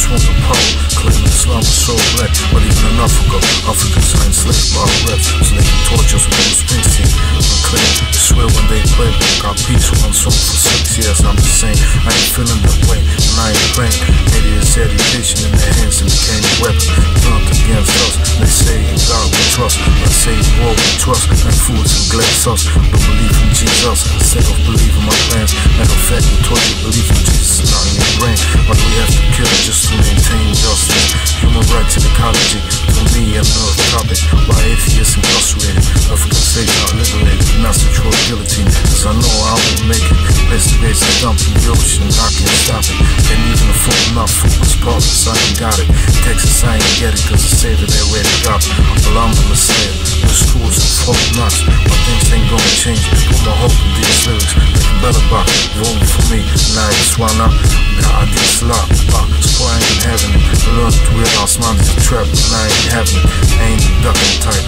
swamp of power, claiming Islam was so black. But even in Africa, Africans are enslaved by reps, so they can torture us with Bruce Springsteen. Unclear, I swear when they play, got peace one song for 6 years. I'm just saying, I ain't feeling that way, and I ain't playing. Maybe it's education in their hands and became a weapon, turned against us. They say in God we trust, I say in war we trust, and fools and glass us. Don't believe in Jesus instead of believing my plans. Matter of fact, we taught you believe in Jesus, not in your brain. Why do we have to kill it just to maintain justice? Human rights and ecology, for me, another topic. Why atheists incarcerated, African slaves not liberated, and that's the true guillotine. Cause I know I won't make it. Place the base and dump in the ocean, I can't stop it. Can't even afford enough for this process, I ain't got it. Texas, I ain't get it, cause the savior they ready to drop it. Well, I'm the messiah, the schools and folk nuts. My things ain't gonna change, put my hope in these lyrics. Make a better box, voting for me, and I just wanna God, this lot, so I ain't having it. I learned to realize mine is a trap, and I ain't having it. I ain't the ducking type,